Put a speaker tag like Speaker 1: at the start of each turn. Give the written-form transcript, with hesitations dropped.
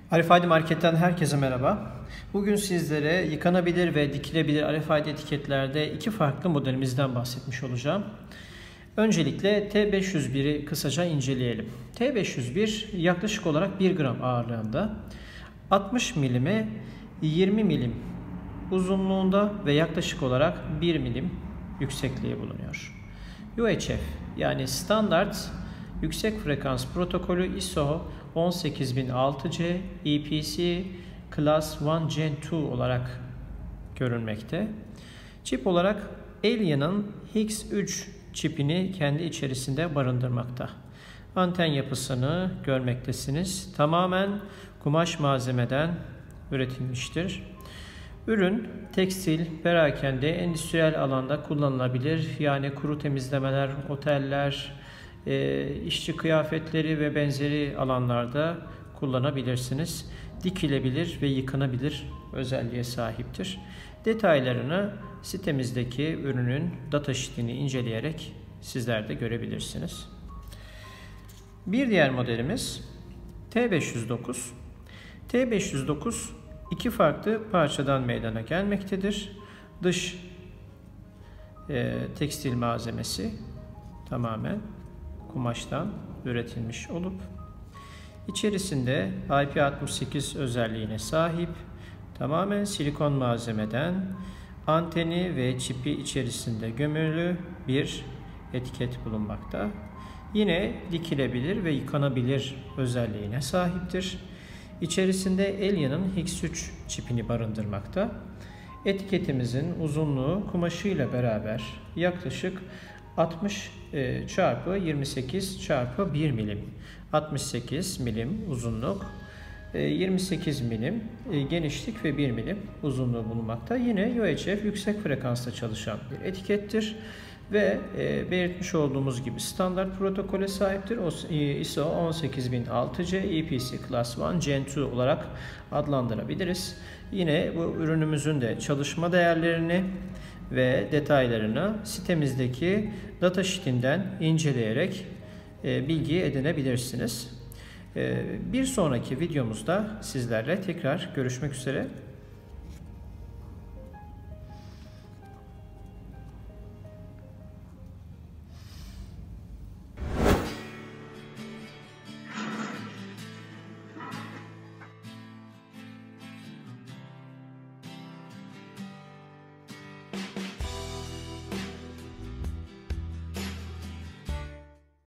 Speaker 1: RFID Market'ten herkese merhaba. Bugün sizlere yıkanabilir ve dikilebilir RFID etiketlerde iki farklı modelimizden bahsetmiş olacağım. Öncelikle T501'i kısaca inceleyelim. T501 yaklaşık olarak 1 gram ağırlığında, 60 milime 20 milim uzunluğunda ve yaklaşık olarak 1 milim yüksekliği bulunuyor. UHF yani standart yüksek frekans protokolü ISO 18006C EPC Class 1 Gen 2 olarak görünmekte. Çip olarak Alien'ın X3 çipini kendi içerisinde barındırmakta. Anten yapısını görmektesiniz. Tamamen kumaş malzemeden üretilmiştir. Ürün tekstil, perakende, endüstriyel alanda kullanılabilir. Yani kuru temizlemeler, oteller, işçi kıyafetleri ve benzeri alanlarda kullanabilirsiniz. Dikilebilir ve yıkanabilir özelliğe sahiptir. Detaylarını sitemizdeki ürünün datasheet'ini inceleyerek sizler de görebilirsiniz. Bir diğer modelimiz T509. T509 iki farklı parçadan meydana gelmektedir. Dış tekstil malzemesi tamamen kumaştan üretilmiş olup içerisinde IP68 özelliğine sahip, tamamen silikon malzemeden anteni ve çipi içerisinde gömülü bir etiket bulunmakta. Yine dikilebilir ve yıkanabilir özelliğine sahiptir. İçerisinde Alien'ın X3 çipini barındırmakta. Etiketimizin uzunluğu kumaşıyla beraber yaklaşık 60 çarpı 28 çarpı 1 milim. 68 milim uzunluk, 28 milim genişlik ve 1 milim uzunluğu bulunmakta. Yine UHF yüksek frekansta çalışan bir etikettir ve belirtmiş olduğumuz gibi standart protokole sahiptir. ISO 18006C EPC Class 1 Gen 2 olarak adlandırabiliriz. Yine bu ürünümüzün de çalışma değerlerini ve detaylarını sitemizdeki datasheet'inden inceleyerek bilgi edinebilirsiniz. Bir sonraki videomuzda sizlerle tekrar görüşmek üzere.